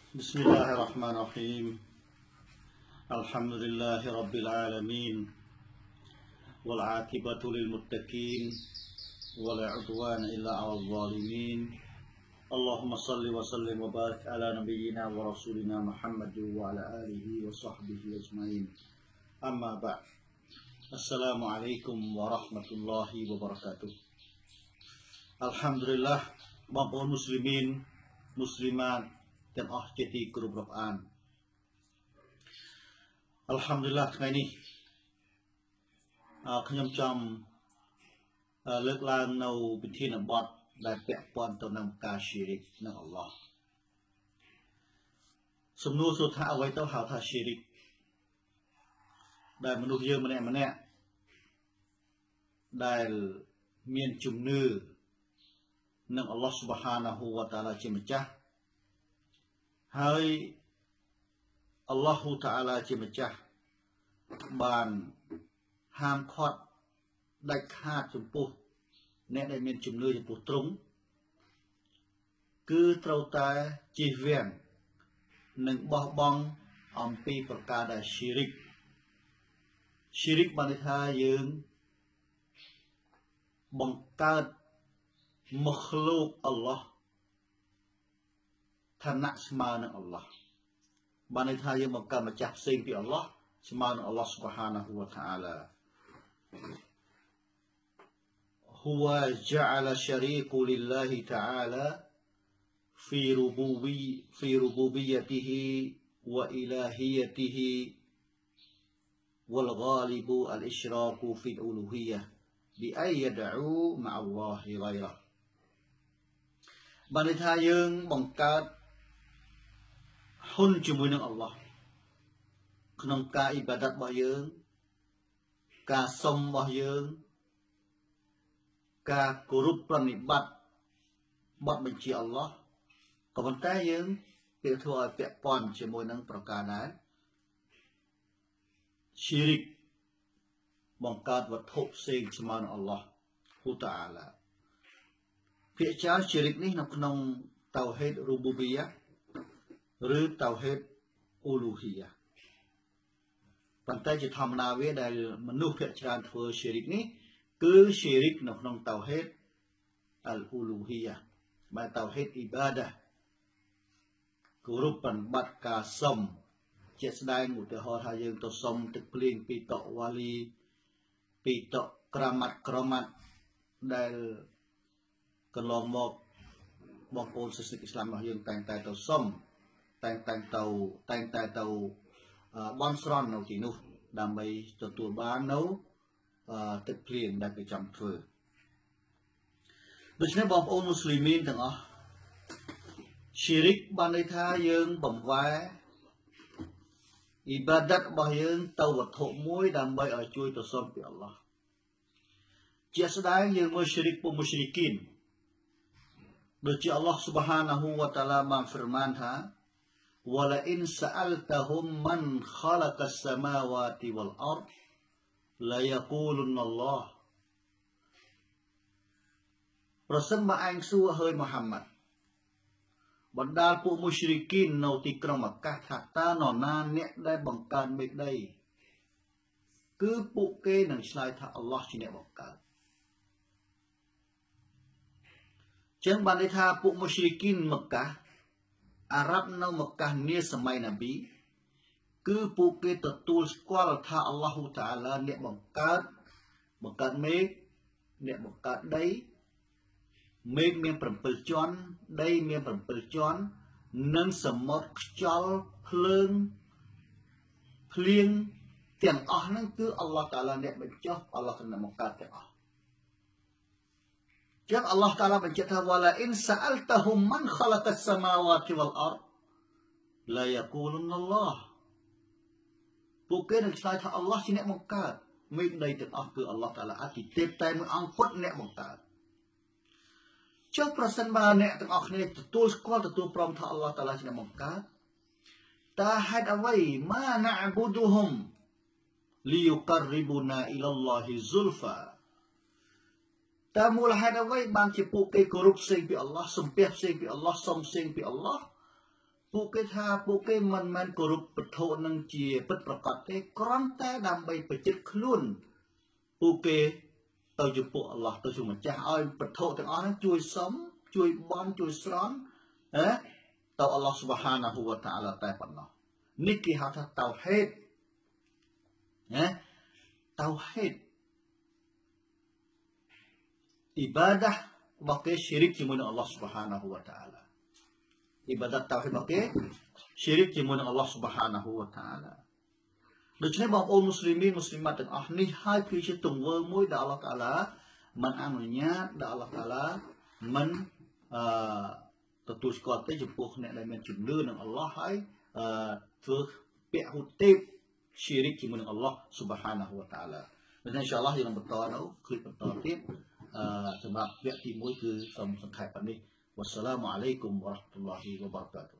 بسم الله الرحمن الرحيم الحمد لله رب العالمين والعاقبة للمتقين ولا عدوان إلا على الظالمين اللهم صل وسلم وبارك على نبينا ورسولنا محمد وعلى آله وصحبه أجمعين أما بعد السلام عليكم ورحمة الله وبركاته Alhamdulillah បងប្អូនមូស្លីមីនមូស្លីម៉ាតទាំងអស់ជាទីគោរពរាប់អាន Alhamdulillah ថ្ងៃនេះខ្ញុំចង់លើកឡើងនៅវិធានបទដែលពាក់ព័ន្ធទៅនឹងការ Syirik នឹងអល់ឡោះ សំណួរសួរថាអ្វីទៅហៅថា Syirik ដែលមនុស្សយើងម្នាក់ៗដែលមានជំនឿនឹងអល់ឡោះ Subhanahu wa Ta'ala ជាម្ចាស់ហើយអល់ឡោះ Ta'ala ជាម្ចាស់បានហាមឃាត់ដាច់ខាតចំពោះអ្នកដែលមានជំនឿចំពោះទ្រង់គឺត្រូវតែជៀសវាងនិងបោះបង់អំពីប្រការដែល Syirik បានន័យថាយើងបង្កើតmakhluk Allah ឋានៈស្មើនឹងអល់ឡោះបានន័យថាយើងបង្កើតម្ចាស់ផ្សេងពីអល់ឡោះស្មើនឹងអល់ឡោះ Subhanahu wa Ta'ala huwa ja'ala syariku lillahi ta'ala fi rububiyyatihi wa ilahiyatihi wal ghalibu al isyraku fi uluhiyyah bi ay yad'u ma'allahi ghairah បានន័យថាយើងបង្កើតហ៊ុនជាមួយនឹងអល់ឡោះក្នុងការអ៊ីបាដាតរបស់យើងការសុំរបស់យើងការគោរពប្រណិប័តបទបញ្ជាអល់ឡោះក៏ប៉ុន្តែយើងគេធ្វើឲ្យពាក់ព័ន្ធជាមួយនឹងប្រការដែរ Syirik បង្កើតវត្ថុផ្សេងស្មើនឹងអល់ឡោះ Ta'ala ភាគច្រើន Syirik នេះនៅក្នុងតៅហេត Rububiyyah ឬតៅហេត Uluhiyyah ប៉ុន្តែជាធម្មតាវាដែលមនុស្សភាគច្រើនធ្វើ Syirik នេះគឺ Syirik នៅក្នុងតៅហេត Al-Uluhiyyah បែបតៅហេត Ibadah គោរពប្រណិប័តការសុំជាក់ស្ដែងឧទាហរណ៍ថាយើងទៅសុំទឹកភ្លៀងពីតកវ៉ាលីពីតកក្រម៉ាត់ដែលកន្លងមកបងប្អូនសាសនិកអ៊ីស្លាមរបស់យើងតែងតែទៅសុំតែងតែទៅបន់ស្រន់នៅទីនោះដើម្បីទទួលបាននៅទឹកភ្លៀងដែលគេចង់ធ្វើដូច្នេះបងប្អូនមូស្លីមីនទាំងអស់ Syirik បានន័យថាយើងបំវែអ៊ីបាដាតរបស់យើងទៅវត្ថុមួយដើម្បីឲ្យជួយទៅសុំពីអល់ឡោះជាក់ស្ដែងយើងមើល Syirik ពួកមុស្រិគីនដូចជាអល់ឡោះ Subhanahu wa Ta'ala បានហ្វឺរម៉ានថា wala in sa'altahum man khalaqa as-samawati wal ard la yaqulunna Allah ប្រសិនបើឯងសួរហើយមូហាម៉ាត់បណ្ដាលពួកមុស្រិគីននៅទីក្រុងម៉ាកាសថាតើនរណាអ្នកដែលបង្កើតមេឃដីគឺពួកគេនឹងឆ្លើយថាអល់ឡោះជាអ្នកបង្កើតចឹងបានន័យថាពួកមុស្រិគីនម៉ាកាសអារ៉ាប់នៅម៉ាកាសនាសម័យណាប៊ីគឺពួកគេទទួលស្គាល់ថាអល់ឡោះ Ta'ala អ្នកបង្កើតមេឃអ្នកបង្កើតដីមេឃមាន7ជាន់ដីមាន7ជាន់និងសមុទ្រខ្យល់ភ្លើងភ្លៀងទាំងអស់ហ្នឹងគឺអល់ឡោះ Ta'ala អ្នកបញ្ចុះអល់ឡោះអ្នកបង្កើតទាំងអស់ចឹងអល់ឡោះ Ta'ala បញ្ជាក់ថា wala in sa'altahum man khalaqa as-samawati wal ard la yaqulunna Allah ពួកគេនឹងឆ្លើយថាអល់ឡោះជាអ្នកបង្កើតមេឃដីទាំងអស់គឺអល់ឡោះ Ta'ala អតិទេពតែមួយអង្គពុតអ្នកបង្កើតចុះប្រសិនបើអ្នកទាំងអស់គ្នាទទួលស្គាល់ទទួលព្រមថាអល់ឡោះ Ta'ala ជាអ្នកបង្កើតតើហេតុអ្វីម៉ាណាអប៊ូឌូហុំលីយុករិបូណាអ៊ីឡាឡោហ៊ីស៊ុលហ្វាតើមូលហេតុអ្វីបានជាពួកគេគោរពផ្សេងពីអល់ឡោះសំពះផ្សេងពីអល់ឡោះសុំផ្សេងពីអល់ឡោះពួកគេថាពួកគេមិនមែនគោរពវត្ថុនឹងជាពិតប្រាកដទេគ្រាន់តែដើម្បីប្រជិតខ្លួនពួកគេទៅចំពោះអល់ឡោះទៅជាម្ចាស់ឲ្យវត្ថុទាំងអស់ហ្នឹងជួយសុំជួយបន់ជួយស្រន់ទៅអល់ឡោះស៊ុបហានាហ៊ូវតាអាឡាតែប៉ុណ្ណោះនេះគេហៅថាតៅហេតតៅហេតអ៊ីបាដាห์របស់គេឈិរិកជាមួយនឹងអល់ឡោះស៊ុបហានាហ៊ូវតាអាឡាអ៊ីបាដាតតៅហេតរបស់គេឈិរិកជាមួយនឹងអល់ឡោះស៊ុបហានាហ៊ូវតាអាឡាដូច្នេះបងប្អូនមូស្លីមីនមូស្លីម៉ាត់ទាំងអស់នេះហើយគឺជាទង្វើមួយដែលអល់ឡោះតាអាឡាមិនអនុញ្ញាតដែលអល់ឡោះតាអាឡាមិនទទួលស្គាល់ទេចំពោះអ្នកដែលមានជំនឿនឹងអល់ឡោះហើយធ្វើពាក្យហ៊ូទេពឈិរិកជាមួយនឹងអល់ឡោះស៊ុបហានាហ៊ូវតាអាឡាដូច្នេះអ៊ីនសាអល់ឡោះយើងនឹងបន្តនៅคลิปបន្តទៀតសម្រាប់វគ្គទី1គឺសូមសង្ខេបប៉ុណ្នេះវ៉ាស្សាឡាមអាឡៃគុំវ៉ារ៉ាហ្មាតុលឡោះវ៉ាបារកាតុ